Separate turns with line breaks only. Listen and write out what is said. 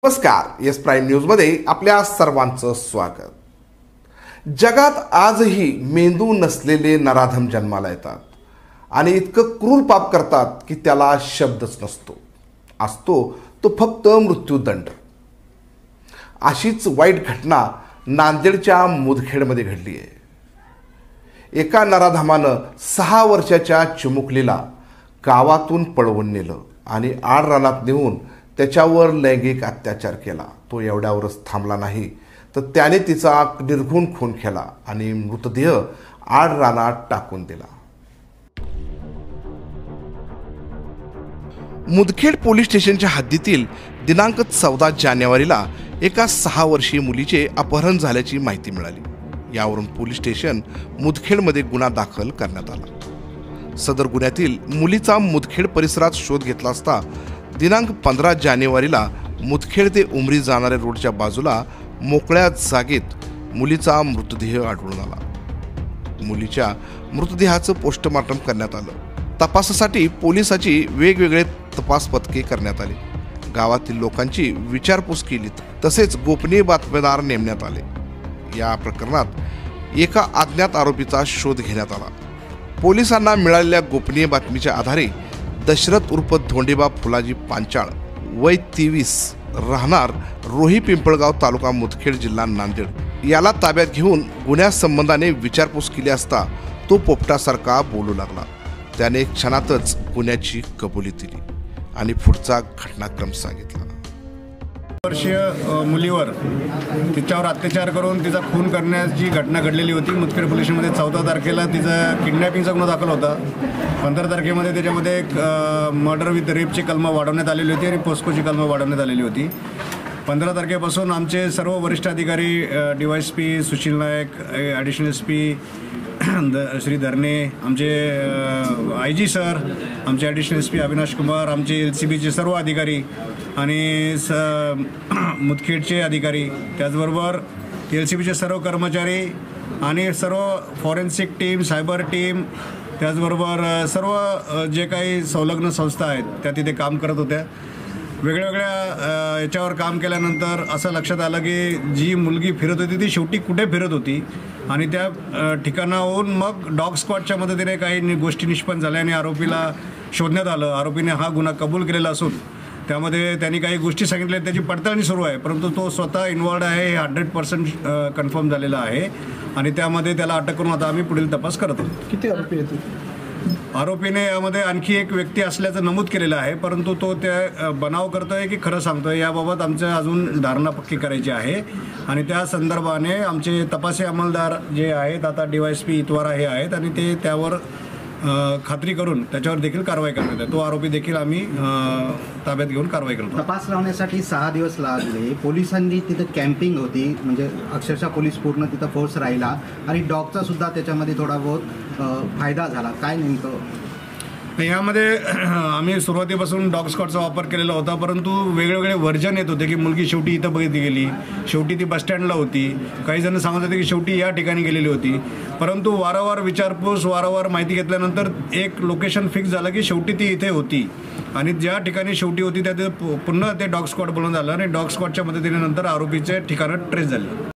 नमस्कार, S prime न्यूजमध्ये आपल्या सर्वांचं स्वागत। जगात आजही मेंदू नसलेले नराधम जन्माला येतात आणि इतकं क्रूर पाप करतात की त्याला शब्दच नसतो। असतो तो फक्त मृत्यूदंड। अशीच वाईट घटना नांदेडच्या मुदखेडमध्ये घडली आहे। एका नराधमानं 6 वर्षाच्या चिमुकलीला गावातून पळवून नेलं आणि आड रानात नेऊन त्याच्यावर लैंगिक अत्याचार केला। तो एवढ्यावरच थांबला नाही तर त्याने तिचा निर्घृण खून केला आणि मृतदेह आड रानात टाकून दिला। मुदखेड पोलीस स्टेशनच्या हद्दीतील दिनांक 14 जानेवारीला एका 6 वर्षीय मुलीचे अपहरण झाल्याची माहिती मिळाली। यावरून पोलीस स्टेशन मुदखेडमध्ये गुन्हा दाखल करण्यात आला। सदर गुन्ह्यातील मुलीचा मुदखेड परिसरात शोध घेतला असता दिनांक 15 जानेवारीला मुदखेड ते उमरी जाणाऱ्या रोडच्या बाजूला मोकळ्या जागेत मुलीचा मृतदेह आढळून आला। मुलीच्या मृतदेहाचं पोस्टमार्टम करण्यात आलं। तपासासाठी पोलिसाची वेगवेगळे तपास पथके करण्यात आली। गावातील लोकांची विचारपूस केली तसेच गोपनीय बातमीदार नेमण्यात आले। या प्रकरणात एका अज्ञात आरोपीचा शोध घेण्यात आला। पोलिसांना मिळालेल्या गोपनीय बातमीच्या आधारे दशरथ उर्फ धोंडेबा फुलाजी पांचाळ वय 23 राहणार रोही पिंपळगाव तालुका मुदखेड जिल्हा नांदेड याला ताब्यात घेऊन गुन्ह्यासंबंधाने विचारपूस केली असता तो पोपटासारखा बोलू लागला। त्याने क्षणातच गुन्ह्याची कबुली दिली आणि पुढचा घटनाक्रम सांगितला।
वर्षीय मुलीवर तिच्यावर अत्याचार करून तिचा खून करण्याची घटना घडलेली होती। मुदखेड पोलीस स्टेशनमध्ये 14 तारखेला तिचा किडनॅपिंगचा गुन्हा दाखल होता। 15 तारखेमध्ये त्याच्यामध्ये एक मर्डर विथ रेपची कलम वाढवण्यात आलेली होती आणि पोस्कोची कलम वाढवण्यात आलेली होती। 15 तारखेपासून आमचे सर्व वरिष्ठ अधिकारी DYSP Sushil Nayak, additional SP Shri Dharne, आमचे IG सर, आमचे ॲडिशनल SP अविनाश कुमार, आमचे LCBचे सर्व अधिकारी आणि मुदखेडचे अधिकारी, त्याचबरोबर LCBचे सर्व कर्मचारी आणि सर्व फॉरेन्सिक टीम, सायबर टीम, त्याचबरोबर सर्व जे काही संलग्न संस्था आहेत त्या तिथे काम करत होत्या। वेगवेगळ्या याच्यावर काम केल्यानंतर असं लक्षात आलं की जी मुलगी फिरत होती ती शेवटी कुठे फिरत होती आणि त्या ठिकाणाहून मग डॉग स्क्वॉडच्या मदतीने काही गोष्टी निष्पन्न झाल्या आणि आरोपीला शोधण्यात आलं। आरोपीने हा गुन्हा कबूल केलेला असून त्यामध्ये त्यांनी काही गोष्टी सांगितल्या, त्याची पडताळणी सुरू आहे, परंतु तो स्वतः इन्वॉल्ड आहे हे 100% कन्फर्म झालेलं आहे आणि त्यामध्ये त्याला अटक करून आता आम्ही पुढील तपास करत आहोत।
किती आरोपी आहेत?
आरोपीने यामध्ये आणखी एक व्यक्ती असल्याचं नमूद केलेलं आहे, परंतु तो त्या बनाव करतोय की खरं सांगतोय याबाबत आमचं अजून धारणा पक्की करायची आहे आणि त्या संदर्भाने आमचे तपासी अंमलदार जे आहेत आता DYSP इतवारा हे आहेत आणि ते त्यावर खात्री करून त्याच्यावर देखील कारवाई करण्यात आहे। तो आरोपी देखील आम्ही ताब्यात घेऊन कारवाई करतो।
तपास लावण्यासाठी 6 दिवस लागले। पोलिसांनी तिथं कॅम्पिंग होती, म्हणजे अक्षरशः पोलीस पूर्ण तिथं फोर्स राहिला आणि डॉगचा सुद्धा त्याच्यामध्ये थोडा बहुत फायदा झाला। काय नेमकं
यामध्ये आम्ही सुरुवातीपासून डॉग स्क्वॉडचा वापर केलेला होता, परंतु वेगवेगळे व्हर्जन येत होते की मुलगी शेवटी इथं बघितली गेली, शेवटी ती बसस्टँडला होती, काही जण सांगत होते की शेवटी या ठिकाणी गेलेली होती। परंतु वारंवार विचारपूस, वारंवार माहिती घेतल्यानंतर एक लोकेशन फिक्स झालं की शेवटी ती इथे होती आणि ज्या ठिकाणी शेवटी होती त्या पुन्हा ते डॉग स्क्वॉड बोलवून झालं आणि डॉग स्क्वॉडच्या मदतीने नंतर आरोपीचे ठिकाणं ट्रेस झाले।